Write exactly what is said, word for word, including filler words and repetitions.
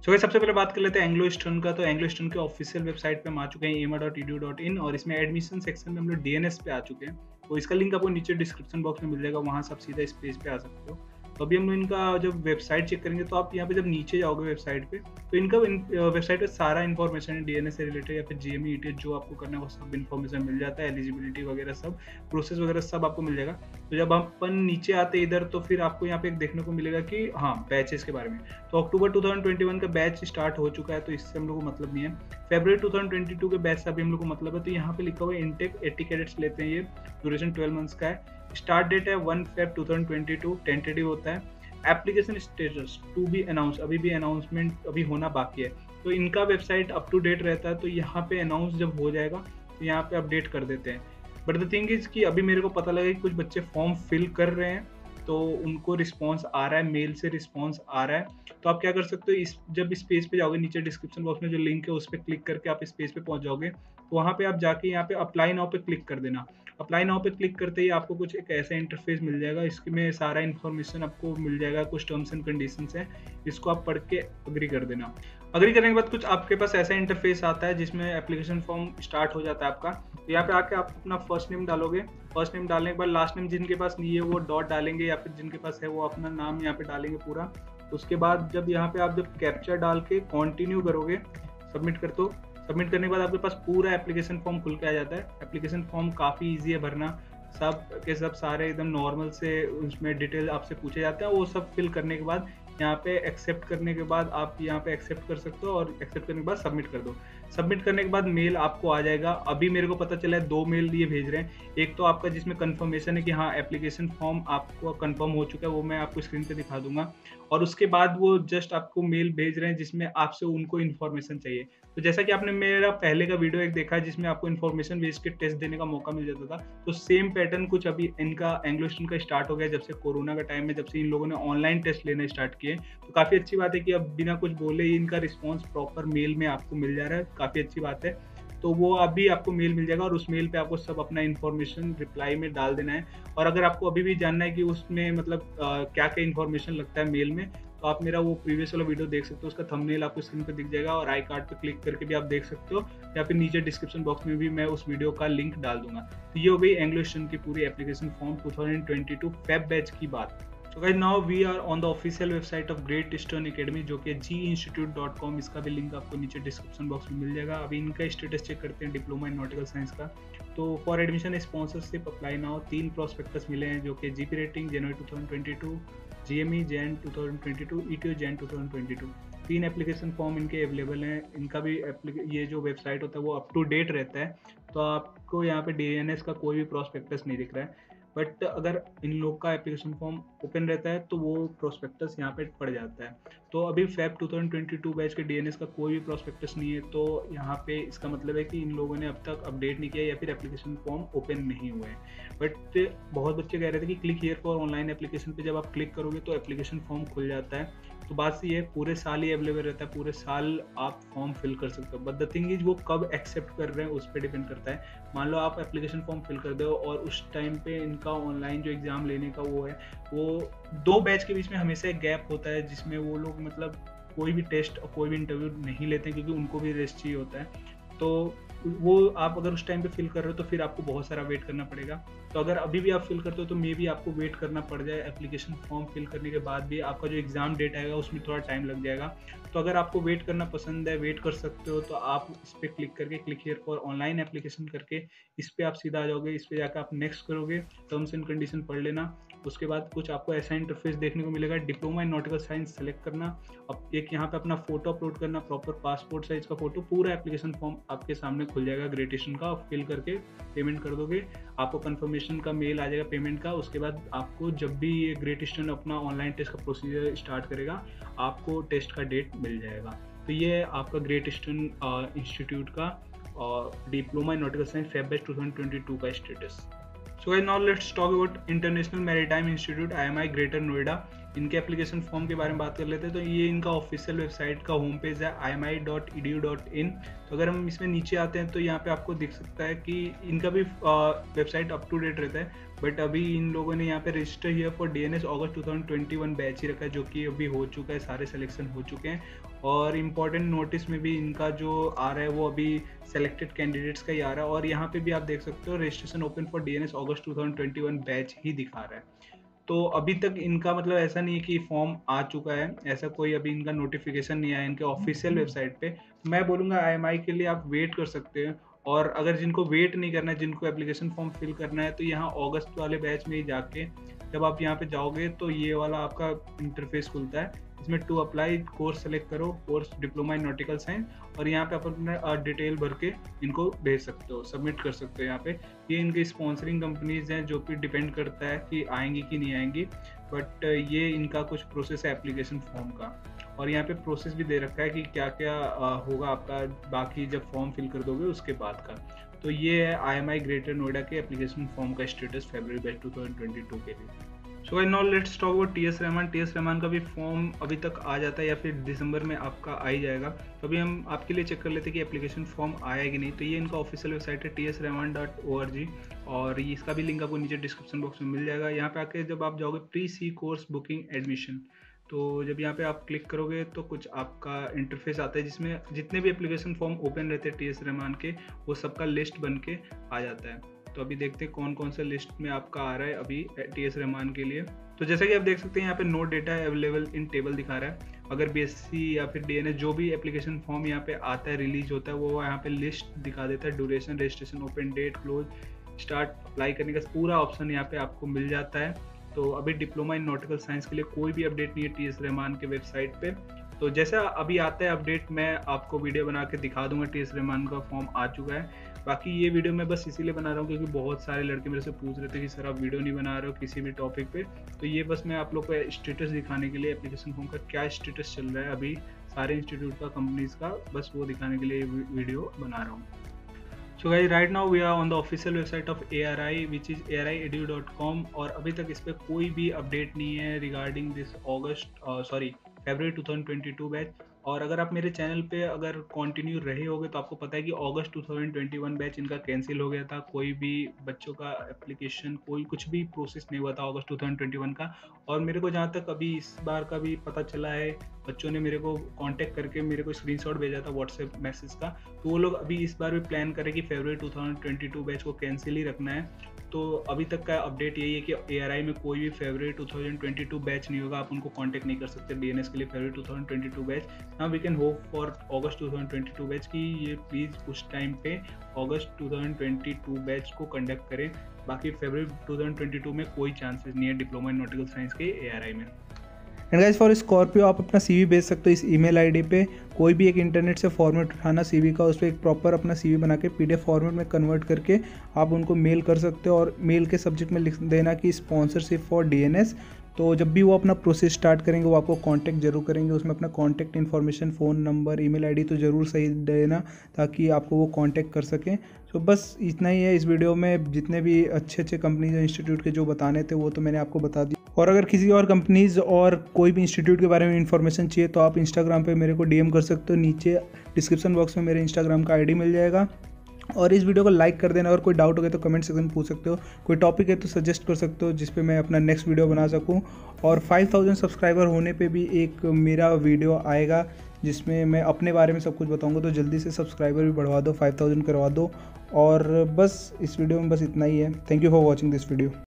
So guys सबसे पहले बात कर लेते हैं एंग्लो ईस्टर्न का। तो एंग्लो ईस्टर्न के ऑफिशियल वेबसाइट पे हम आ चुके हैं A M A dot E D U dot in और इसमें एडमिशन सेक्शन में हम लोग डी एन एस पे आ चुके हैं। तो इसका लिंक आपको नीचे डिस्क्रिप्शन बॉक्स में मिल जाएगा, वहाँ से आप सीधा इस पेज पे आ सकते हो। तो अभी हम लोग इनका जब वेबसाइट चेक करेंगे तो आप यहाँ पे जब नीचे जाओगे वेबसाइट पे तो इनका वेबसाइट पे सारा इन्फॉर्मेशन है डीएनएस से रिलेटेड या फिर जीएमई ईटीएच जो आपको करना है वो सब इन्फॉर्मेशन मिल जाता है, एलिजिबिलिटी वगैरह सब प्रोसेस वगैरह सब आपको मिल जाएगा। तो जब अपन नीचे आते इधर तो फिर आपको यहाँ पे एक देखने को मिलेगा कि हाँ बैचेस के बारे में। तो October two thousand twenty one का बैच स्टार्ट हो चुका है, तो इससे हम लोग को मतलब नहीं है। फरवरी टू थाउजेंड ट्वेंटी टू के बैच से अभी हम लोग को मतलब है। तो यहाँ पे लिखा हुआ है इनटेक एटी कैडेट्स लेते हैं, ये ड्यूरेशन ट्वेल्व मंथ्स का है। स्टार्ट डेट है one Feb two thousand twenty two, tentative होता है। Application status to be announce, अभी भी अनाउंसमेंट अभी होना बाकी है। तो इनका वेबसाइट अप टू डेट रहता है, तो यहाँ पे अनाउंस जब हो जाएगा तो यहाँ पे अपडेट कर देते हैं। बट द थिंग इज कि अभी मेरे को पता लगा कि कुछ बच्चे फॉर्म फिल कर रहे हैं तो उनको रिस्पांस आ रहा है, मेल से रिस्पांस आ रहा है। तो आप क्या कर सकते हो, इस जब इस पेज पे जाओगे नीचे डिस्क्रिप्शन बॉक्स में जो लिंक है उस पर क्लिक करके आप इस पेज पे पहुंच जाओगे। तो वहाँ पे आप जाके यहाँ पे अप्लाई नाउ पे क्लिक कर देना। अप्लाई नाउ पे क्लिक करते ही आपको कुछ एक ऐसा इंटरफेस मिल जाएगा, इसमें सारा इन्फॉर्मेशन आपको मिल जाएगा, कुछ टर्म्स एंड कंडीशंस है, इसको आप पढ़ के अग्री कर देना। अग्री करने के बाद कुछ आपके पास ऐसा इंटरफेस आता है जिसमें एप्लीकेशन फॉर्म स्टार्ट हो जाता है आपका। तो यहाँ पे आके आप अपना फर्स्ट नेम डालोगे, फर्स्ट नेम डालने के बाद लास्ट नेम जिनके पास नहीं है वो डॉट डालेंगे या फिर जिनके पास है वो अपना नाम यहाँ पे डालेंगे पूरा। उसके बाद जब यहाँ पे आप जब कैप्चा डाल के कंटिन्यू करोगे, सबमिट कर दो। सबमिट करने के बाद आपके पास पूरा एप्लीकेशन फॉर्म खुल के आ जाता है। एप्लीकेशन फॉर्म काफ़ी ईजी है भरना, सब के सब सारे एकदम नॉर्मल से उसमें डिटेल आपसे पूछे जाते हैं। वो सब फिल करने के बाद यहाँ पे एक्सेप्ट करने के बाद आप यहाँ पे एक्सेप्ट कर सकते हो और एक्सेप्ट करने के बाद सबमिट कर दो। सबमिट करने के बाद मेल आपको आ जाएगा। अभी मेरे को पता चला है दो मेल ये भेज रहे हैं, एक तो आपका जिसमें कंफर्मेशन है कि हाँ एप्लीकेशन फॉर्म आपको कंफर्म हो चुका है, वो मैं आपको स्क्रीन पे दिखा दूंगा। और उसके बाद वो जस्ट आपको मेल भेज रहे हैं जिसमें आपसे उनको इन्फॉर्मेशन चाहिए। तो जैसा कि आपने मेरा पहले का वीडियो एक देखा जिसमें आपको इन्फॉर्मेशन भेज के टेस्ट देने का मौका मिल जाता था, तो सेम पैटर्न कुछ अभी इनका एंग्लो ईस्टर्न का स्टार्ट हो गया जब से कोरोना का टाइम में, जब से इन लोगों ने ऑनलाइन टेस्ट लेना स्टार्ट किए। तो काफ़ी अच्छी बात है कि अब बिना कुछ बोले ही इनका रिस्पॉन्स प्रॉपर मेल में आपको मिल जा रहा है, काफ़ी अच्छी बात है। तो वो अभी आपको मेल मिल जाएगा और उस मेल पे आपको सब अपना इन्फॉर्मेशन रिप्लाई में डाल देना है। और अगर आपको अभी भी जानना है कि उसमें मतलब क्या क्या इन्फॉर्मेशन लगता है मेल में, तो आप मेरा वो प्रीवियस वाला वीडियो देख सकते हो, उसका थंबनेल आपको स्क्रीन पे दिख जाएगा और आई कार्ड पे क्लिक करके भी आप देख सकते हो, या फिर नीचे डिस्क्रिप्शन बॉक्स में भी मैं उस वीडियो का लिंक डाल दूंगा। तो ये हो गई एंग्लो ईस्टर्न की पूरी application form two thousand twenty two Feb batch की बात। So guys, now we are on the official website of Great Eastern Academy जो कि जी इंस्टीट्यूट डॉट कॉम, इसका भी लिंक आपको नीचे डिस्क्रिप्शन बॉक्स में मिल जाएगा। अभी इनका स्टेटस चेक करते हैं डिप्लोमा इन नॉटिकल साइंस का। तो for admission sponsorship apply now, तीन प्रोस्पेक्टस मिले हैं जो कि जीपी रेटिंग जनवरी two thousand twenty two, GME Jan two thousand twenty two, ETO Jan two thousand twenty two. तीन एप्लीकेशन फॉर्म इनके अवेलेबल हैं। इनका भी ये जो वेबसाइट होता है वो अप टू डेट रहता है, तो आपको यहाँ पे डीएनएस का कोई भी प्रोस्पेक्टस नहीं दिख रहा है। बट अगर इन लोग का एप्लीकेशन फॉर्म ओपन रहता है तो वो प्रोस्पेक्टस यहाँ पे पड़ जाता है। तो अभी Feb two thousand twenty two batch के डीएनएस का कोई भी प्रोस्पेक्टस नहीं है, तो यहाँ पे इसका मतलब है कि इन लोगों ने अब तक अपडेट नहीं किया या फिर एप्लीकेशन फॉर्म ओपन नहीं हुए हैं। बट बहुत बच्चे कह रहे थे कि click here for online application पे जब आप क्लिक करोगे तो एप्लीकेशन फॉर्म खुल जाता है। तो बात सी है, पूरे साल ही अवेलेबल रहता है, पूरे साल आप फॉर्म फिल कर सकते हो। बट द थिंग इज वो कब एक्सेप्ट कर रहे हैं उस पर डिपेंड करता है। मान लो आप एप्लीकेशन फॉर्म फिल कर दो और उस टाइम पे इनका ऑनलाइन जो एग्ज़ाम लेने का वो है, वो दो बैच के बीच में हमेशा एक गैप होता है जिसमें वो लोग मतलब कोई भी टेस्ट और कोई भी इंटरव्यू नहीं लेते क्योंकि उनको भी रेस्ट चाहिए होता है। तो वो आप अगर उस टाइम पे फिल कर रहे हो तो फिर आपको बहुत सारा वेट करना पड़ेगा। तो अगर अभी भी आप फिल करते हो तो मे भी आपको वेट करना पड़ जाए। एप्लीकेशन फॉर्म फिल करने के बाद भी आपका जो एग्ज़ाम डेट आएगा उसमें थोड़ा टाइम लग जाएगा। तो अगर आपको वेट करना पसंद है, वेट कर सकते हो, तो आप इस पर क्लिक करके click here for online application करके इस पर आप सीधा आ जाओगे। इस पर जाकर आप नेक्स्ट करोगे, टर्म्स एंड कंडीशन पढ़ लेना। उसके बाद कुछ आपको ऐसा इंटरफेस देखने को मिलेगा, diploma in nautical science select करना, अब एक यहाँ पे अपना फोटो अपलोड करना, प्रॉपर पासपोर्ट साइज का फोटो। पूरा एप्लीकेशन फॉर्म आपके सामने खुल जाएगा ग्रेट ईस्टर्न का, फिल करके पेमेंट कर दोगे, आपको कंफर्मेशन का मेल आ जाएगा पेमेंट का। उसके बाद आपको जब भी ये ग्रेट ईस्टर्न अपना ऑनलाइन टेस्ट का प्रोसीजर स्टार्ट करेगा, आपको टेस्ट का डेट मिल जाएगा। तो ये आपका ग्रेट ईस्टर्न इंस्टीट्यूट का diploma in nautical science Feb batch two thousand twenty two का status. So guys, now let's talk about International Maritime Institute I M I Greater Noida। इनके एप्लीकेशन फॉर्म के बारे में बात कर लेते हैं। तो ये इनका ऑफिशियल वेबसाइट का होम पेज है I M I dot E D U dot in. तो अगर हम इसमें नीचे आते हैं तो यहाँ पे आपको दिख सकता है कि इनका भी वेबसाइट अप टू डेट रहता है, बट अभी इन लोगों ने यहाँ पे register here for D N S August two thousand twenty one batch ही रखा है, जो कि अभी हो चुका है, सारे सिलेक्शन हो चुके हैं। और इम्पॉर्टेंट नोटिस में भी इनका जो आ रहा है वो अभी सेलेक्टेड कैंडिडेट्स का ही आ रहा है। और यहाँ पे भी आप देख सकते हो registration open for D N S August two thousand twenty one batch ही दिखा रहा है। तो अभी तक इनका मतलब ऐसा नहीं है कि फॉर्म आ चुका है, ऐसा कोई अभी इनका नोटिफिकेशन नहीं आया इनके ऑफिशियल वेबसाइट पे। मैं बोलूँगा आई एम आई के लिए आप वेट कर सकते हैं। और अगर जिनको वेट नहीं करना है, जिनको एप्लीकेशन फॉर्म फिल करना है, तो यहाँ अगस्त वाले बैच में ही जाके जब आप यहाँ पे जाओगे तो ये वाला आपका इंटरफेस खुलता है। इसमें टू अप्लाई कोर्स सेलेक्ट करो, course diploma in nautical science, और यहाँ पे आप अपना डिटेल भर के इनको भेज सकते हो, सबमिट कर सकते हो यहाँ पे। ये इनकी स्पॉन्सरिंग कंपनीज हैं जो कि डिपेंड करता है कि आएंगी कि नहीं आएंगी, बट ये इनका कुछ प्रोसेस है एप्लीकेशन फॉर्म का। और यहाँ पे प्रोसेस भी दे रखा है कि क्या क्या होगा आपका बाकी जब फॉर्म फिल कर दोगे उसके बाद का। तो ये है I M I Greater Noida के एप्लीकेशन फॉर्म का status February batch two thousand twenty two के लिए। So guys now let's talk about T S Rahman. T S Rahman का भी फॉर्म अभी तक आ जाता है या फिर दिसंबर में आपका आ ही जाएगा। तो अभी हम आपके लिए चेक कर लेते हैं कि एप्लीकेशन फॉर्म आया कि नहीं। तो ये इनका ऑफिशियल वेबसाइट है T S Rahman dot O R G, और ये इसका भी लिंक आपको नीचे डिस्क्रिप्शन बॉक्स में मिल जाएगा। यहाँ पे आके जब आप जाओगे pre sea course booking admission, तो जब यहाँ पे आप क्लिक करोगे तो कुछ आपका इंटरफेस आता है जिसमें जितने भी एप्लीकेशन फॉर्म ओपन रहते हैं टी एस रहमान के, वो सबका लिस्ट बन के आ जाता है। तो अभी देखते हैं कौन कौन सा लिस्ट में आपका आ रहा है अभी टी एस रहमान के लिए। तो जैसा कि आप देख सकते हैं यहाँ पे no data available in table दिखा रहा है। अगर बी एस सी या फिर डी एन एस जो भी एप्लीकेशन फॉर्म यहाँ पे आता है, रिलीज होता है, वो यहाँ पे लिस्ट दिखा देता है, duration, registration, open date, close, start, apply करने का पूरा ऑप्शन यहाँ पे आपको मिल जाता है। तो अभी डिप्लोमा इन नॉटिकल साइंस के लिए कोई भी अपडेट नहीं है टी एस रहमान के वेबसाइट पे। तो जैसा अभी आता है अपडेट मैं आपको वीडियो बना के दिखा दूंगा। टी एस रहमान का फॉर्म आ चुका है। बाकी ये वीडियो मैं बस इसीलिए बना रहा हूँ क्योंकि बहुत सारे लड़के मेरे से पूछ रहे थे कि सर आप वीडियो नहीं बना रहे हो किसी भी टॉपिक पे। तो ये बस मैं आप लोग को स्टेटस दिखाने के लिए, एप्लीकेशन फॉर्म का क्या स्टेटस चल रहा है अभी सारे इंस्टीट्यूट का, कंपनीज का, बस वो दिखाने के लिए वीडियो बना रहा हूँ। So guys right now we are on the official website of A R I which is A R I edu dot com, और अभी तक इस पर कोई भी अपडेट नहीं है regarding this August sorry February two thousand twenty two batch. और अगर आप मेरे चैनल पे अगर कंटिन्यू रहे होगे तो आपको पता है कि August two thousand twenty one batch इनका कैंसिल हो गया था। कोई भी बच्चों का एप्लीकेशन, कोई कुछ भी प्रोसेस नहीं हुआ था August two thousand twenty one का। और मेरे को जहाँ तक अभी इस बार का भी पता चला है, बच्चों ने मेरे को कांटेक्ट करके मेरे को स्क्रीनशॉट भेजा था व्हाट्सएप मैसेज का, तो वो लोग अभी इस बार भी प्लान करें कि February two thousand twenty two batch को कैंसिल ही रखना है। तो अभी तक का अपडेट यही है कि ए आर आई में कोई भी February two thousand twenty two batch नहीं होगा। आप उनको कांटेक्ट नहीं कर सकते डी एन एस के लिए February two thousand twenty two batch. Now we can hope for August two thousand twenty two batch कि ये प्लीज़ उस टाइम पे August two thousand twenty two batch को कंडक्ट करें। बाकी February two thousand twenty two में कोई chances नहीं है डिप्लोमा इन नॉटिकल साइंस के ए आर आई में। एंड गाइस फॉर स्कॉर्पियो आप अपना सीवी भेज सकते हो इस ईमेल आईडी पे। कोई भी एक इंटरनेट से फॉर्मेट उठाना सीवी का, उस पर एक प्रॉपर अपना सीवी बना के पीडीएफ फॉर्मेट में कन्वर्ट करके आप उनको मेल कर सकते हो, और मेल के सब्जेक्ट में लिख देना कि स्पॉन्सरशिप फॉर डीएनएस। तो जब भी वो अपना प्रोसेस स्टार्ट करेंगे वो आपको कांटेक्ट जरूर करेंगे, उसमें अपना contact information, phone number, email ID तो ज़रूर सही देना ताकि आपको वो कांटेक्ट कर सकें। सो बस इतना ही है इस वीडियो में। जितने भी अच्छे अच्छे कंपनीज और इंस्टीट्यूट के जो बताने थे वो तो मैंने आपको बता दिया। और अगर किसी और कंपनीज़ और कोई भी इंस्टीट्यूट के बारे में इन्फॉर्मेशन चाहिए तो आप इंस्टाग्राम पे मेरे को डीएम कर सकते हो। नीचे डिस्क्रिप्शन बॉक्स में मेरे इंस्टाग्राम का आईडी मिल जाएगा। और इस वीडियो को लाइक कर देना, और कोई डाउट हो गया तो कमेंट सेक्शन में पूछ सकते हो। कोई टॉपिक है तो सजेस्ट कर सकते हो जिस पे मैं अपना नेक्स्ट वीडियो बना सकूं। और फाइव थाउजेंड सब्सक्राइबर होने पे भी एक मेरा वीडियो आएगा जिसमें मैं अपने बारे में सब कुछ बताऊंगा। तो जल्दी से सब्सक्राइबर भी बढ़वा दो, फाइव थाउजेंड करवा दो। और बस इस वीडियो में बस इतना ही है। Thank you for watching this video.